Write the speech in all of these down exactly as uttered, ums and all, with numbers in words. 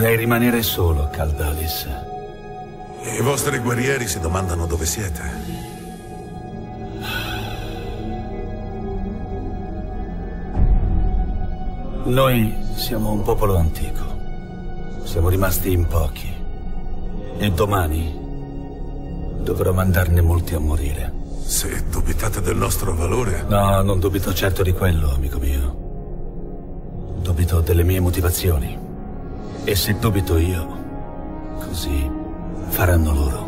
Vorrei rimanere solo, Caldalis. I vostri guerrieri si domandano dove siete. Noi siamo un popolo antico. Siamo rimasti in pochi. E domani dovrò mandarne molti a morire. Se dubitate del nostro valore... No, non dubito certo di quello, amico mio. Dubito delle mie motivazioni. E se dubito io, così faranno loro.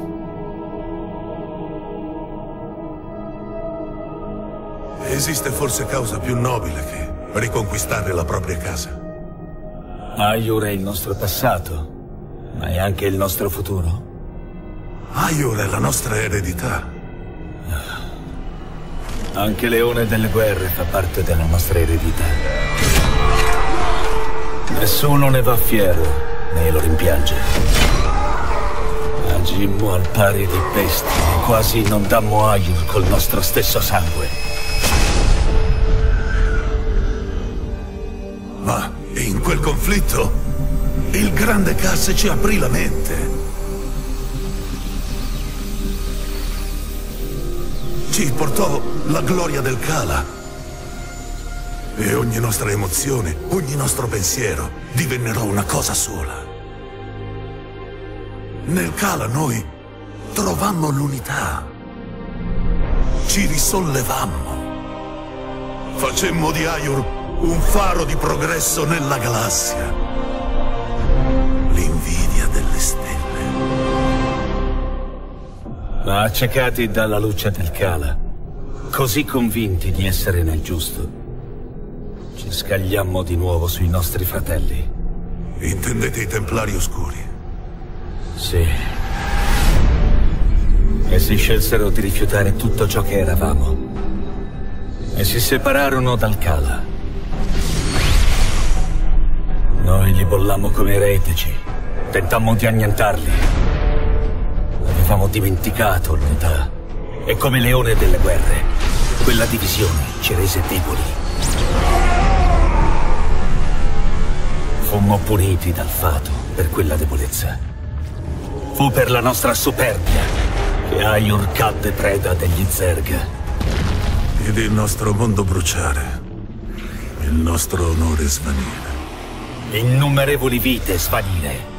Esiste forse causa più nobile che riconquistare la propria casa? Aiur è il nostro passato, ma è anche il nostro futuro. Aiur è la nostra eredità. Anche Leone delle Guerre fa parte della nostra eredità. Nessuno ne va fiero, né lo rimpiange. Agimmo al pari di pesti e quasi non dammo Aiur col nostro stesso sangue. Ma in quel conflitto, il grande Cass ci aprì la mente. Ci portò la gloria del Khala. E ogni nostra emozione, ogni nostro pensiero divennero una cosa sola. Nel Khala noi trovammo l'unità. Ci risollevammo. Facemmo di Aiur un faro di progresso nella galassia. L'invidia delle stelle. Ma accecati dalla luce del Khala, così convinti di essere nel giusto, ci scagliammo di nuovo sui nostri fratelli. Intendete i Templari Oscuri? Sì. Essi scelsero di rifiutare tutto ciò che eravamo e si separarono dal Khala. Noi li bollammo come eretici, tentammo di annientarli. Avevamo dimenticato l'unità e come Leone delle Guerre, quella divisione ci rese deboli. Fummo puniti dal fato per quella debolezza. Fu per la nostra superbia che Aiur cadde preda degli Zerg. Ed il nostro mondo bruciare, il nostro onore svanire. Innumerevoli vite svanire.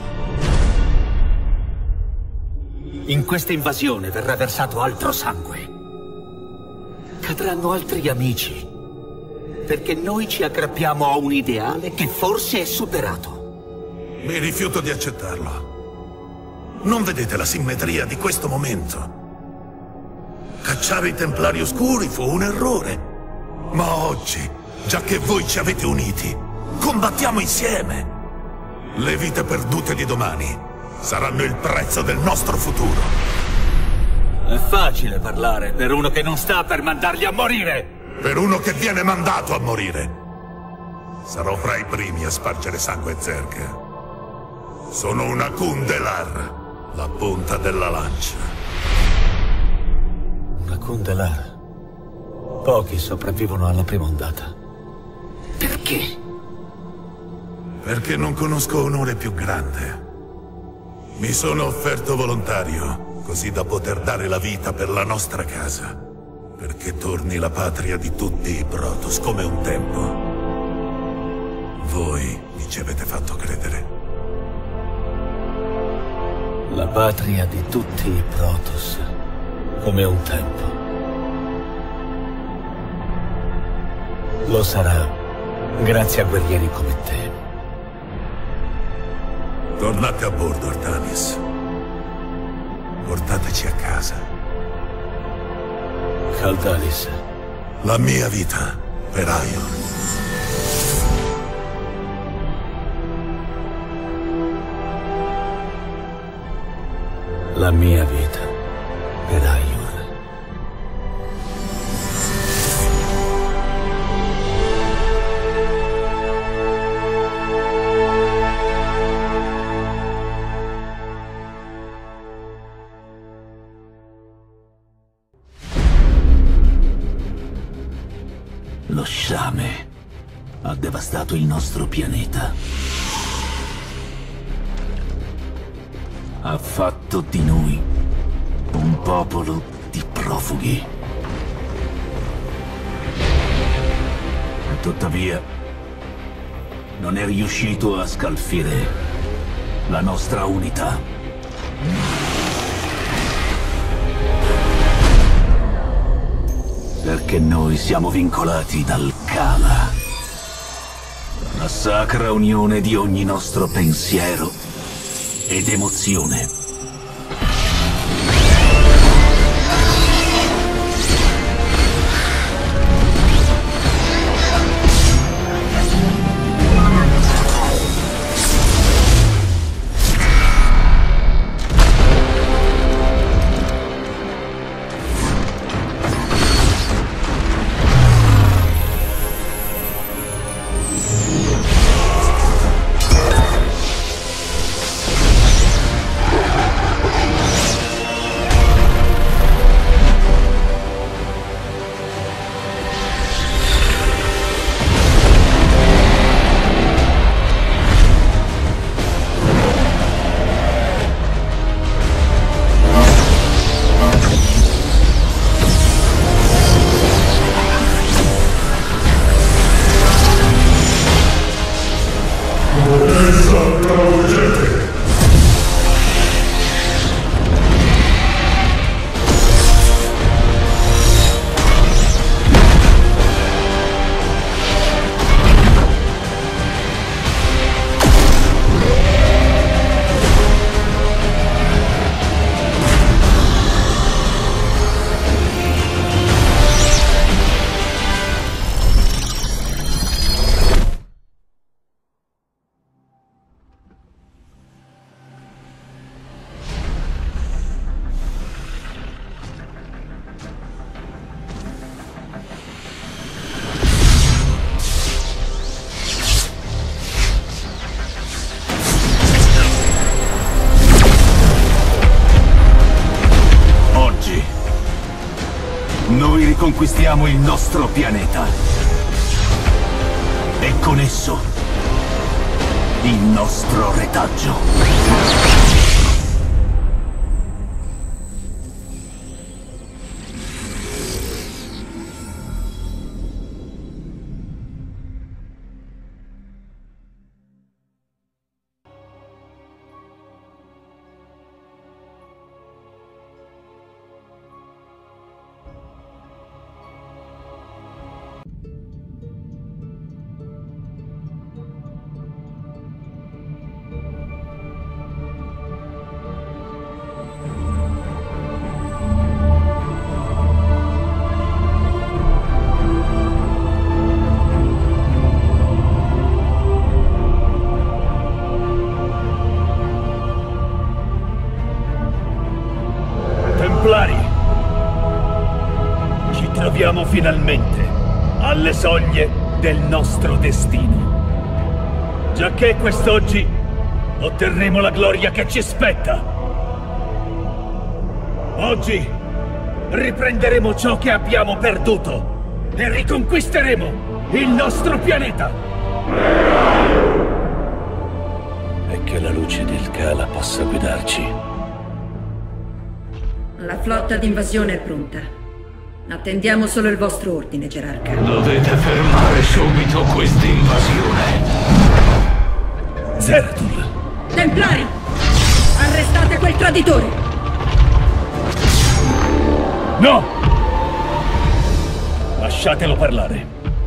In questa invasione verrà versato altro sangue. Cadranno altri amici, perché noi ci aggrappiamo a un ideale che forse è superato. Mi rifiuto di accettarlo. Non vedete la simmetria di questo momento? Cacciare i Templari Oscuri fu un errore. Ma oggi, già che voi ci avete uniti, combattiamo insieme. Le vite perdute di domani saranno il prezzo del nostro futuro. È facile parlare per uno che non sta per mandarli a morire. Per uno che viene mandato a morire. Sarò fra i primi a spargere sangue Zerg. Sono una Kundelar, la punta della lancia. Una Kundelar? Pochi sopravvivono alla prima ondata. Perché? Perché non conosco onore più grande. Mi sono offerto volontario, così da poter dare la vita per la nostra casa. Perché torni la patria di tutti i Protoss come un tempo. Voi mi ci avete fatto credere. La patria di tutti i Protoss, come un tempo. Lo sarà, grazie a guerrieri come te. Tornate a bordo, Artanis. Portateci a casa. Caldalis. La mia vita per Aiur. La mia vita per Aiur. Lo sciame ha devastato il nostro pianeta. ha fatto di noi un popolo di profughi. Tuttavia, non è riuscito a scalfire la nostra unità. Perché noi siamo vincolati dal Khala, la sacra unione di ogni nostro pensiero ed emozione. Noi riconquistiamo il nostro pianeta e con esso il nostro retaggio. Templari, ci troviamo finalmente alle soglie del nostro destino. Giacché quest'oggi otterremo la gloria che ci spetta. Oggi riprenderemo ciò che abbiamo perduto e riconquisteremo il nostro pianeta. E che la luce del Khala possa guidarci. La flotta d'invasione è pronta. Attendiamo solo il vostro ordine, gerarca. Dovete fermare subito questa invasione. Zeratul! Templari! Arrestate quel traditore! No! Lasciatelo parlare.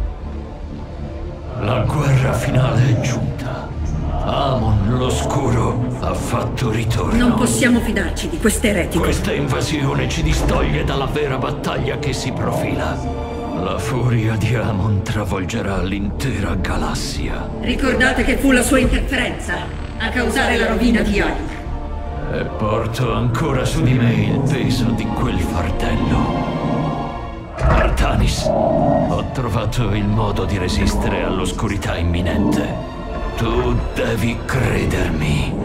La guerra finale è giunta. Amon l'Oscuro ha fatto ritorno. Non possiamo fidarci di quest'eretico. Questa invasione ci distoglie dalla vera battaglia che si profila. La furia di Amon travolgerà l'intera galassia. Ricordate che fu la sua interferenza a causare la rovina di Aiur. E porto ancora su di me il peso di quel fardello. Artanis, ho trovato il modo di resistere all'oscurità imminente. Tu devi credermi.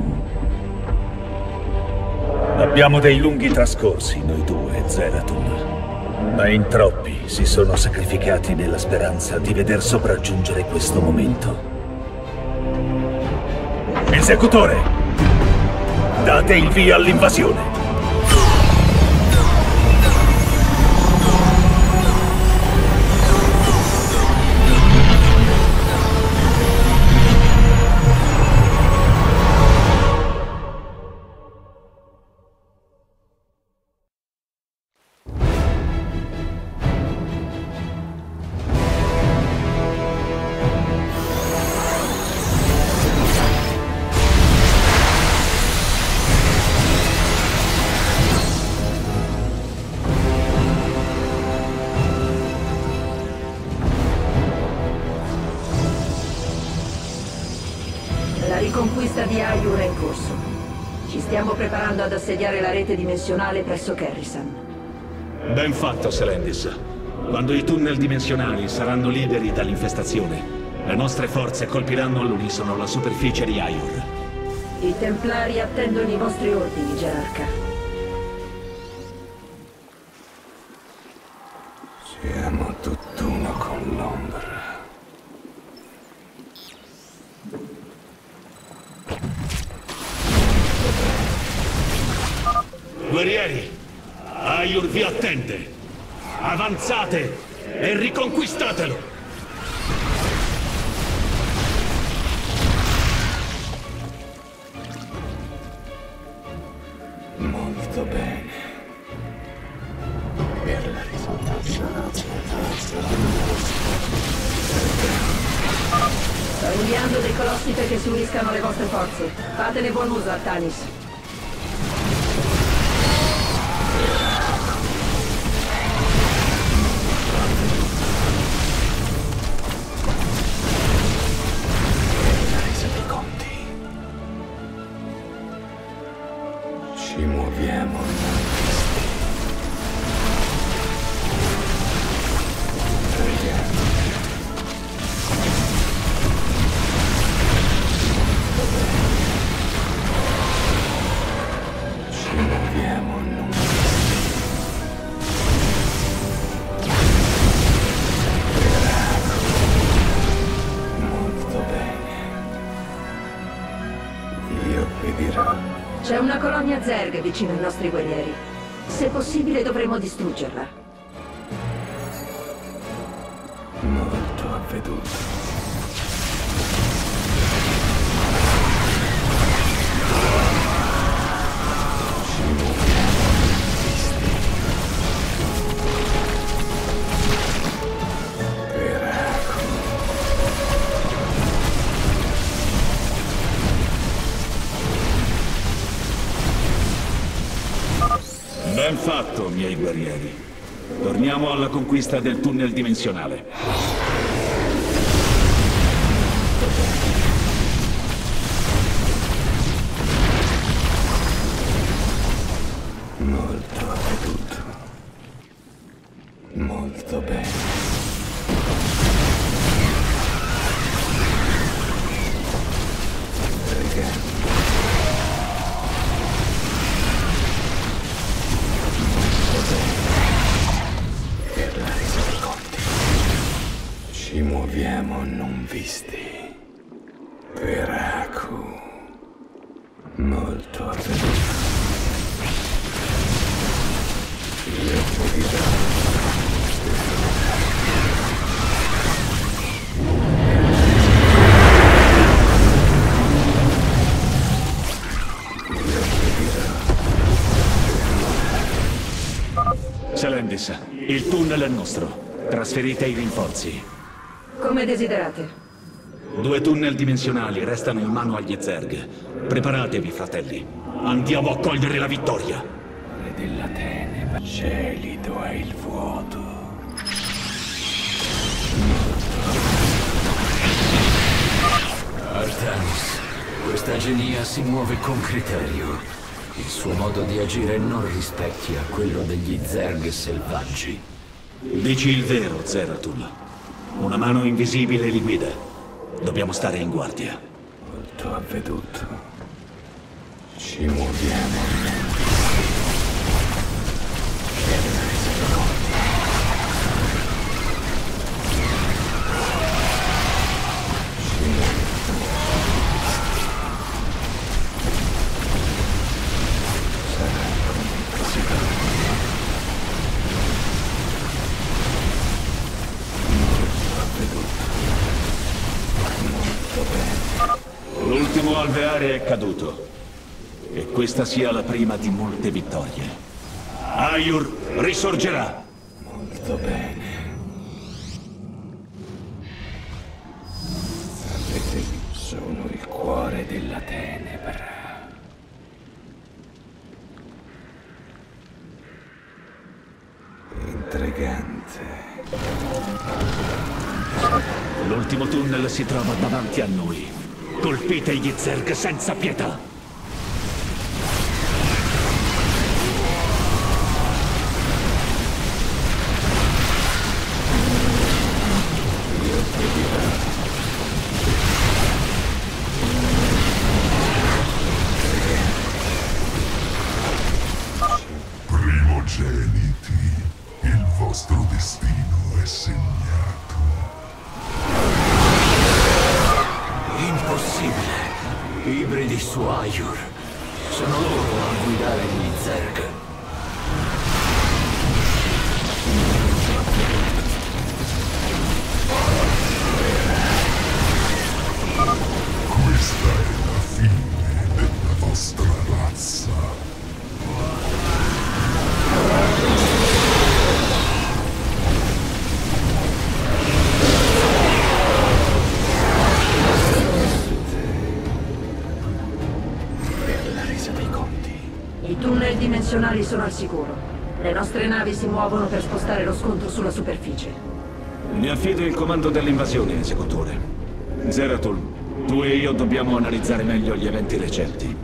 Abbiamo dei lunghi trascorsi, noi due, Zeratul. Ma in troppi si sono sacrificati nella speranza di veder sopraggiungere questo momento. Esecutore! Date il via all'invasione! La riconquista di Aiur è in corso. Ci stiamo preparando ad assediare la rete dimensionale presso Kerrisan. Ben fatto, Selendis. Quando i tunnel dimensionali saranno liberi dall'infestazione, le nostre forze colpiranno all'unisono la superficie di Aiur. I Templari attendono i vostri ordini, gerarca. Siamo tutt'uno con l'ombra. Guerrieri, Aiur vi attende. Avanzate e riconquistatelo. Molto bene. Per la risultanza. Sto inviando dei colossi perché si uniscano alle vostre forze. Fatene buon uso, Artanis. Ci muoviamo non visti. Preghiamo. Ci muoviamo non visti. Molto bene. Io obbedirò. C'è una colonia Zerg vicino ai nostri guerrieri. Se possibile dovremo distruggerla. Molto avveduto. Ci muoviamo visti. Peraco. Ben fatto, miei guerrieri. Torniamo alla conquista del tunnel dimensionale. Molto avveduto. Molto bene. Preghiamo. Per la resa dei conti. Ci muoviamo non visti. Peraku. Molto avveduto. Io obbedirò. Selendis, il tunnel è nostro. Trasferite i rinforzi. Come desiderate. Due tunnel dimensionali restano in mano agli Zerg. Preparatevi, fratelli. Andiamo a cogliere la vittoria. Re della tenebra, gelido è il vuoto. Artanis, questa genia si muove con criterio. Il suo modo di agire non rispecchia quello degli Zerg selvaggi. Dici il vero, Zeratul. Una mano invisibile li guida. Dobbiamo stare in guardia. Molto avveduto. Ci muoviamo. Per la resa dei conti. Ci muoviamo. L'ultimo alveare è caduto. E questa sia la prima di molte vittorie. Aiur risorgerà. Molto bene. Sapete, sono il cuore della tenebra. Intrigante. L'ultimo tunnel si trova davanti a noi. Colpite gli Zerg senza pietà. Primogeniti, il vostro destino è segnato. Impossibile. Ibridi su Aiur. Sono loro a guidare gli Zerg. Questa è la fine della vostra razza. I tunnel dimensionali sono al sicuro. Le nostre navi si muovono per spostare lo scontro sulla superficie. Mi affido il comando dell'invasione, esecutore. Zeratul, tu e io dobbiamo analizzare meglio gli eventi recenti.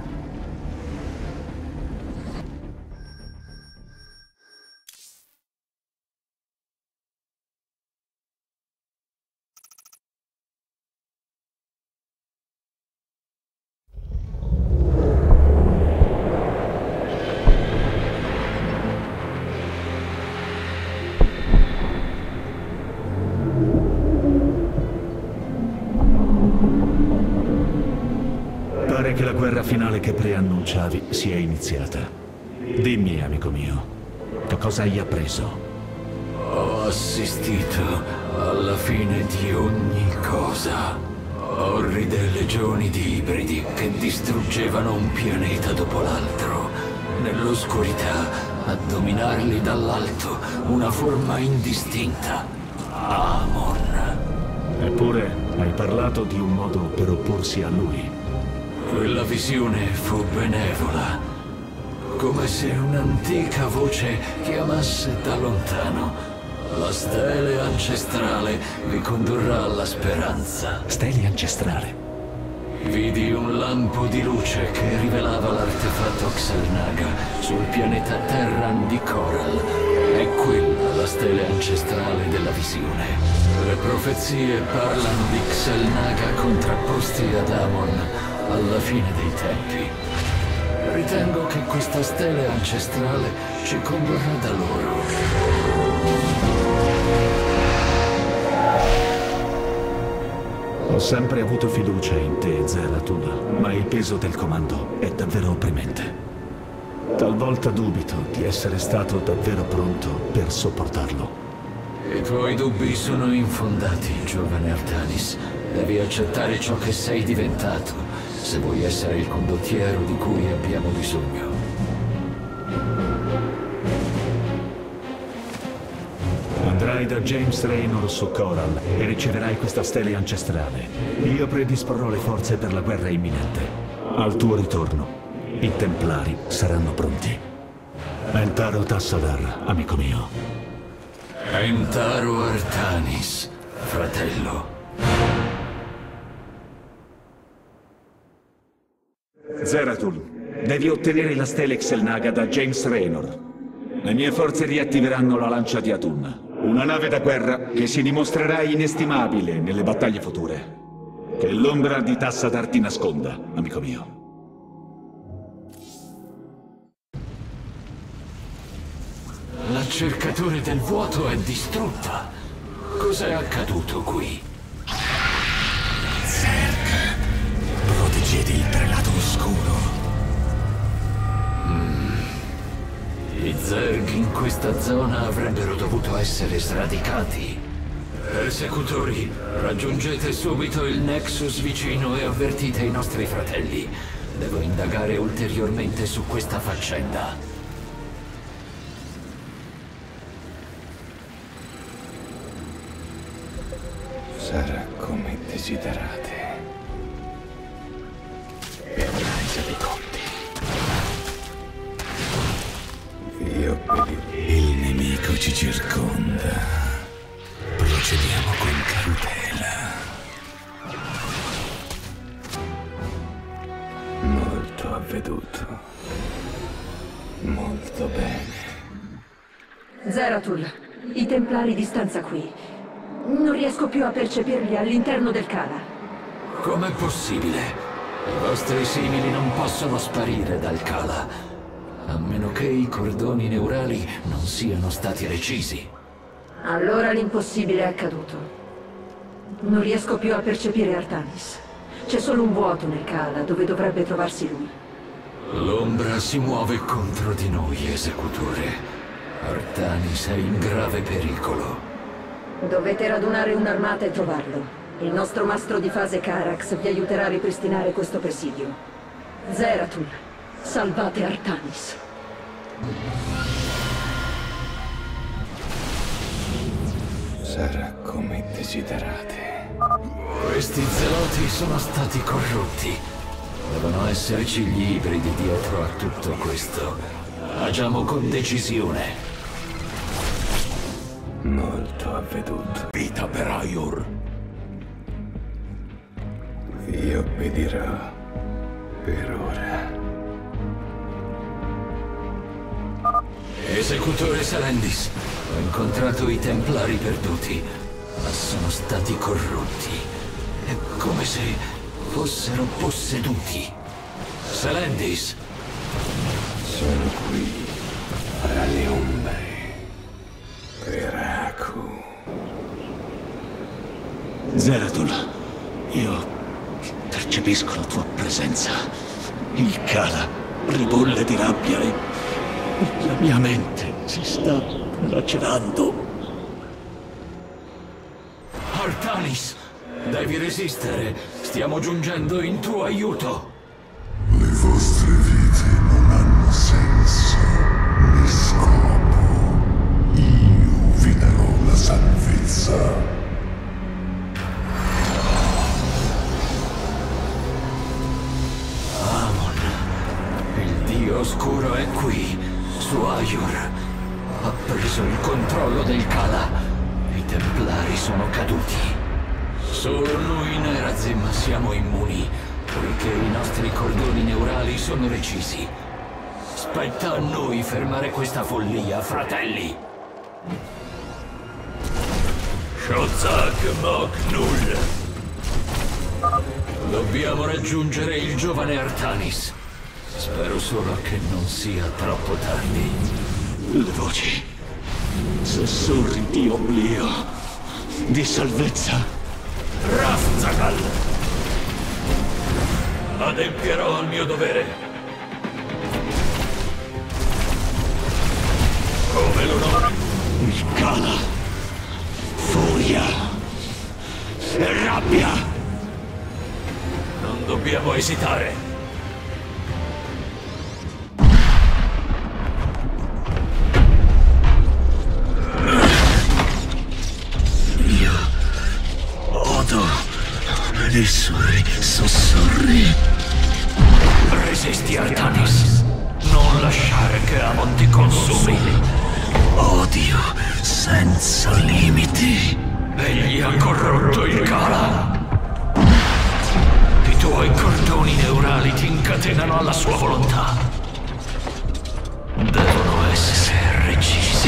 Pare che la guerra finale che preannunciavi sia iniziata. Dimmi, amico mio, che cosa hai appreso? Ho assistito alla fine di ogni cosa. Orride legioni di ibridi che distruggevano un pianeta dopo l'altro. Nell'oscurità, a dominarli dall'alto, una forma indistinta. Amon. Eppure hai parlato di un modo per opporsi a lui. Quella visione fu benevola, come se un'antica voce chiamasse da lontano. La stele ancestrale vi condurrà alla speranza. Stele ancestrale? Vidi un lampo di luce che rivelava l'artefatto Xel'Naga sul pianeta Terran di Coral. È quella la stele ancestrale della visione. Le profezie parlano di Xel'Naga contrapposti ad Amon alla fine dei tempi. Ritengo che questa stele ancestrale ci condurrà da loro. Ho sempre avuto fiducia in te, Zeratul, ma il peso del comando è davvero opprimente. Talvolta dubito di essere stato davvero pronto per sopportarlo. I tuoi dubbi sono infondati, giovane Artanis. Devi accettare ciò che sei diventato, se vuoi essere il condottiero di cui abbiamo bisogno. Andrai da James Raynor su Coral e riceverai questa stele ancestrale. Io predisporrò le forze per la guerra imminente. Al tuo ritorno, i Templari saranno pronti. Entaro Tassadar, amico mio. Entaro Artanis, fratello. Zeratul, devi ottenere la stele Xel'Naga da James Raynor. Le mie forze riattiveranno la lancia di Atun, una nave da guerra che si dimostrerà inestimabile nelle battaglie future. Che l'ombra di Tassadar ti nasconda, amico mio. La cercatore del vuoto è distrutta. Cos'è accaduto qui? Zerg, proteggete il prelato oscuro. Mm. I Zerg in questa zona avrebbero dovuto essere sradicati. Persecutori, raggiungete subito il Nexus vicino e avvertite i nostri fratelli. Devo indagare ulteriormente su questa faccenda. Sarà come desiderate. Per resa dei conti. Vi obbedisco. Il nemico ci circonda. Procediamo con cautela. Molto avveduto. Molto bene. Zeratul, i Templari di stanza qui. Non riesco più a percepirli all'interno del Kala. Com'è possibile? I vostri simili non possono sparire dal Kala, a meno che i cordoni neurali non siano stati recisi. Allora l'impossibile è accaduto. Non riesco più a percepire Artanis. C'è solo un vuoto nel Kala dove dovrebbe trovarsi lui. L'ombra si muove contro di noi, esecutore. Artanis è in grave pericolo. Dovete radunare un'armata e trovarlo. Il nostro mastro di fase Karax vi aiuterà a ripristinare questo presidio. Zeratul, salvate Artanis. Sarà come desiderate. Questi zeloti sono stati corrotti. Devono esserci gli ibridi dietro a tutto questo. Agiamo con decisione. Molto avveduto. Vita per Aiur. Vi obbedirò. Per ora. Esecutore Selendis, ho incontrato i Templari perduti, ma sono stati corrotti. È come se fossero posseduti. Selendis! Sono qui. Fra le ombre. Per Aku. Zeratul, io percepisco la tua presenza. Il Kala ribolle di rabbia e la mia mente si sta lacerando. Artanis! Devi resistere! Stiamo giungendo in tuo aiuto! Le vostre vite non hanno senso né scopo. Io vi darò la salvezza. Amon, il dio oscuro è qui, su Aiur. Ha preso il controllo del Kala. I Templari sono caduti. Solo noi in Erazim siamo immuni, poiché i nostri cordoni neurali sono recisi. Spetta a noi fermare questa follia, fratelli! Shozak Moknul! Dobbiamo raggiungere il giovane Artanis. Spero solo che non sia troppo tardi. Le voci. Sussurri di oblio. Di salvezza. Rafzagal! Adempierò al mio dovere. Come l'onore. Il Kala. Furia. E rabbia. Non dobbiamo esitare. dei suoi sussurri. Resisti, Artanis. Non lasciare che Amon ti consumi. Odio senza limiti. Egli ha corrotto il Kala. I tuoi cordoni neurali ti incatenano alla sua volontà. Devono essere recisi.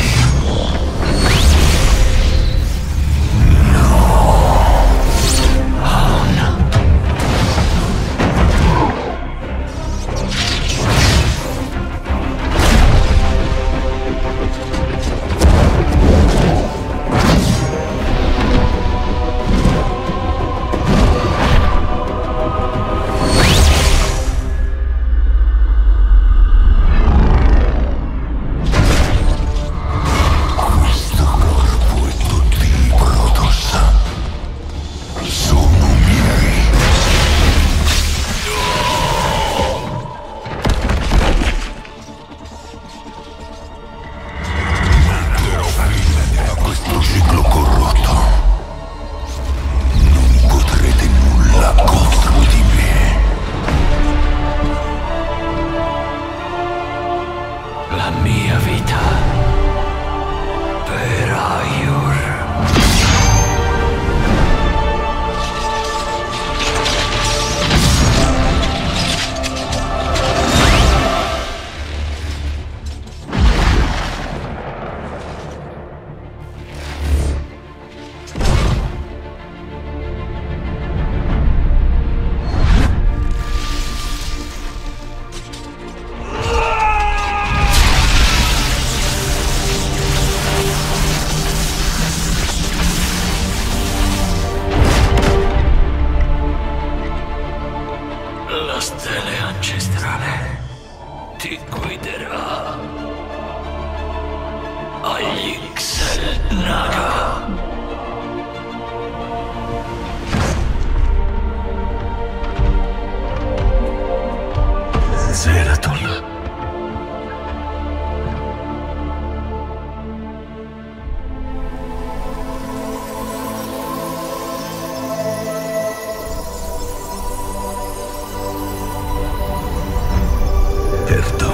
Perdono.